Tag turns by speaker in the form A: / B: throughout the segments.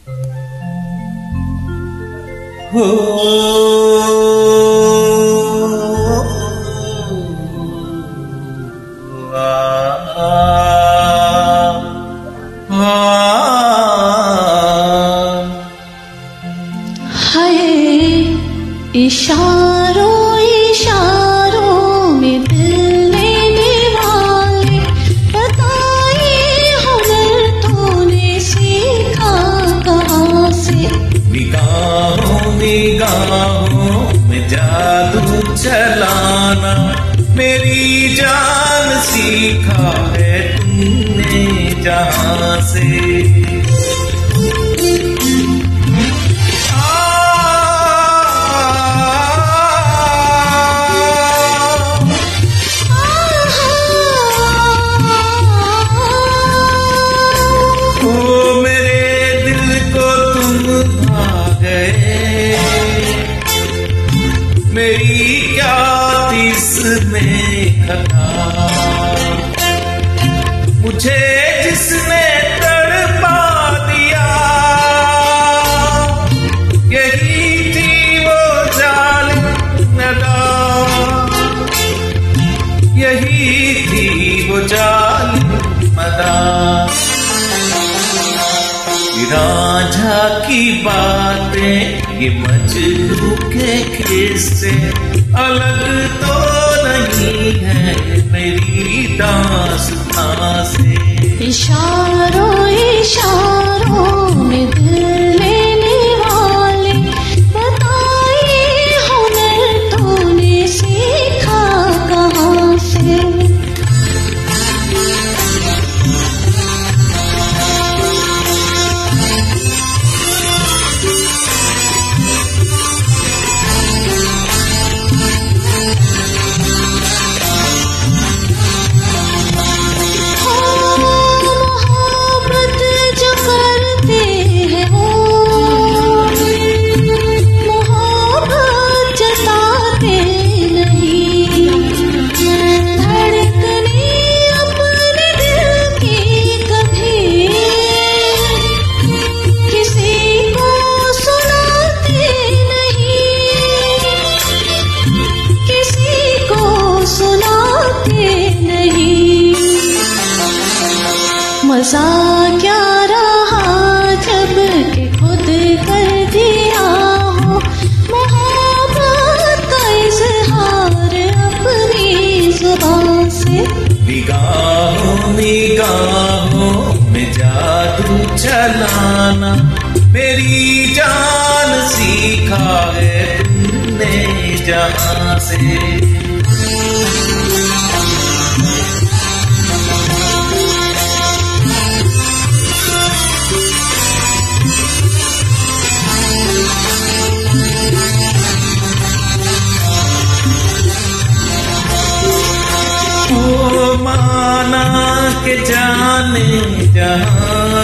A: हो
B: इशारों इशारों में दिल लेने वाले, बताइए हुनर तूने सीखा कहाँ से।
A: निगाहों निगाहों में जादू चलाना, मेरी जान सीखा है तुमने जहाँ से। मेरी क्या इसमें खता, मुझे जिसने तड़पा दिया, यही थी वो जालिम अदा, यही थी वो जालिम अदा। रांझा की बातें ये मजनू के किस्से, अलग तो नहीं है मेरी दास्तां से।
B: इशारों इशारों में दिल लेने वाले, बताइए हुनर तूने सीखा कहाँ से। मजा क्या रहा जब के खुद कर दिया हो, मोहब्बत का इजहार अपनी जुबान से।
A: निगाहों निगाहों में जादू चलाना, मेरी जान सीखा है तुमने जहाँ से। माना के जाने जहां,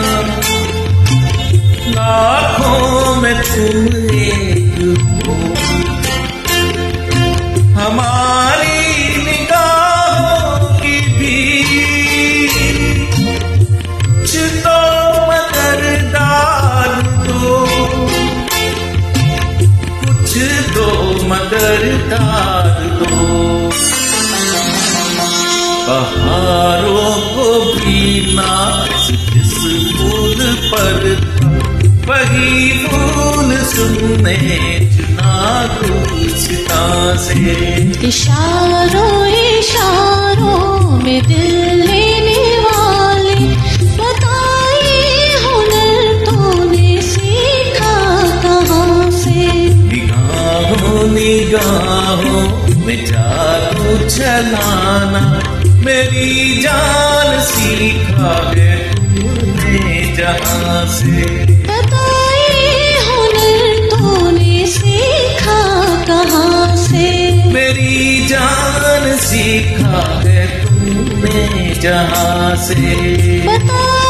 A: लाखों में तुम एक हो, हमारी निगाहों की भी कुछ तो मददगार दो, कुछ तो मददगार दो। बहारों को भी नाच जिस फूल पर था, वही फूल सुनने चुना गुलसिता से।
B: इशारों इशारों में दिल लेने वाले, बताइए हुनर तूने सीखा कहाँ से।
A: निगाहों निगाहों में जादू चलाना, मेरी जान सीखा है तुमने जहाँ से।
B: बताइए हुनर तूने सीखा कहाँ से।
A: मेरी जान सीखा है तुमने जहाँ से।